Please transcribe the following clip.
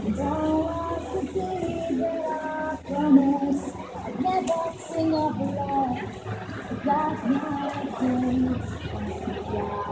Thou art the day that I promise I'd never sing of love. That's my day.